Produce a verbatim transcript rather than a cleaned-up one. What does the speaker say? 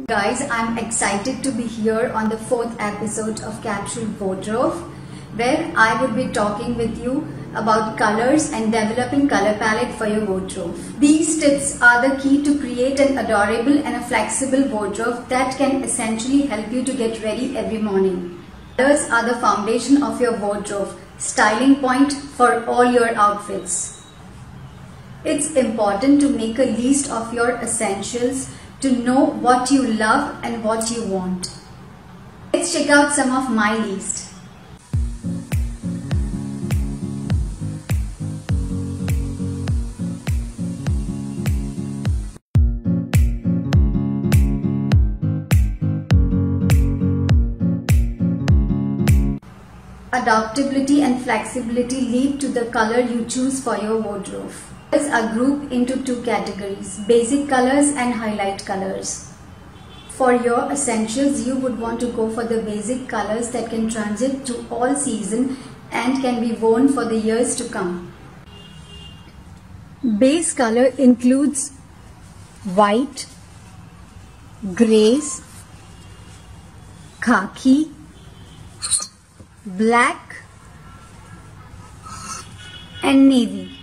Guys, I'm excited to be here on the fourth episode of Capsule Wardrobe, where I would be talking with you about colors and developing color palette for your wardrobe. These tips are the key to create an adorable and a flexible wardrobe that can essentially help you to get ready every morning. Colors are the foundation of your wardrobe, styling point for all your outfits. It's important to make a list of your essentials to know what you love and what you want. Let's check out some of my list. Adaptability and flexibility lead to the color you choose for your wardrobe. Colors are grouped into two categories, basic colors and highlight colors. For your essentials, you would want to go for the basic colors that can transit to all season and can be worn for the years to come. Base color includes white, grays, khaki, black and navy.